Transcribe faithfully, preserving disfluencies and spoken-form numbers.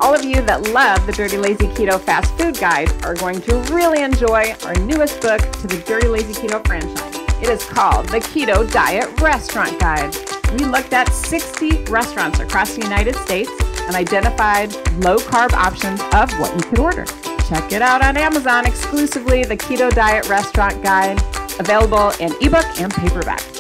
all of you that love the Dirty Lazy Keto Fast Food Guide are going to really enjoy our newest book to the Dirty Lazy Keto franchise. It is called the Keto Diet Restaurant Guide. We looked at sixty restaurants across the United States and identified low-carb options of what you could order. Check it out on Amazon exclusively, the Keto Diet Restaurant Guide, available in ebook and paperback.